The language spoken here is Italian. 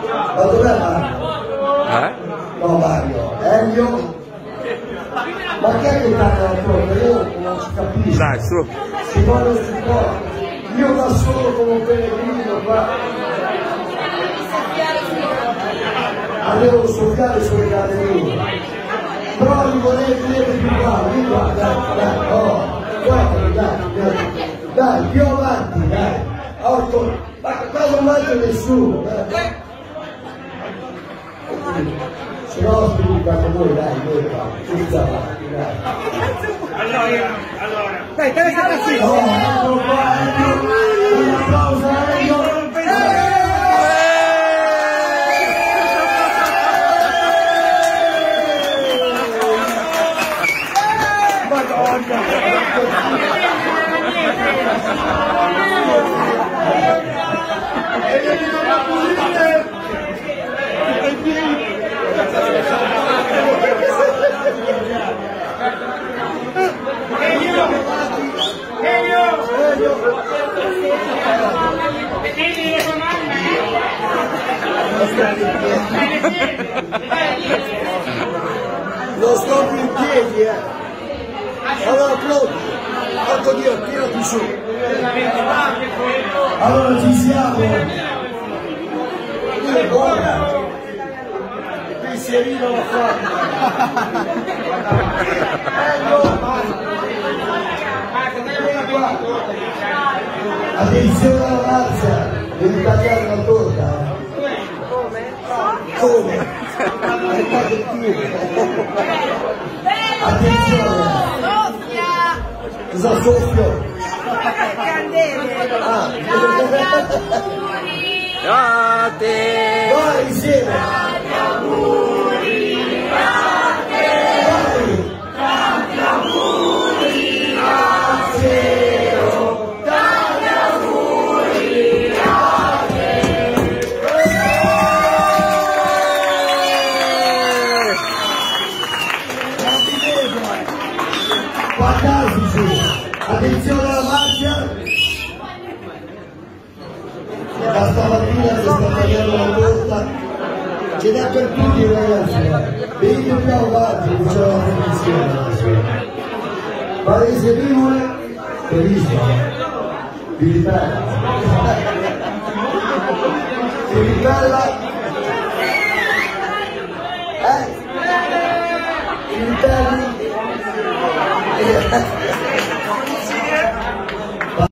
Ma dov'è Mario? No Mario, Elio. Ma chi è che canta la torta? Io non ci capisco. Dai, su. Si vuole supporto. Io da solo come un pellegrino qua. Avevo soffiato sulle categorie. Però li volevi vedere più qua, dai, dai, più avanti, dai. Ma qua non mangia nessuno, dai. Se no spiegate voi, dai, tutti avanti, dai. Allora. Dai, te ne sei così. No, ecco qua, un applauso a Elio. Non sto più in piedi, allora applaudi, porco Dio, tirati su. Allora ci siamo. Due buona. Il pensierino l'ho fatto. Attenzione alla marcia, devi tagliare la torta. Come? Attenzione! Cosa soffio? Candele. A te! Vai insieme! Attenzione alla marcia! Da stamattina si sta tagliando la torta, ce n'è per tutti ragazzi, venite più avanti, diciamo la televisione. Varese Rimone, benissimo, Vilipella, Vilipella, Vilipelli,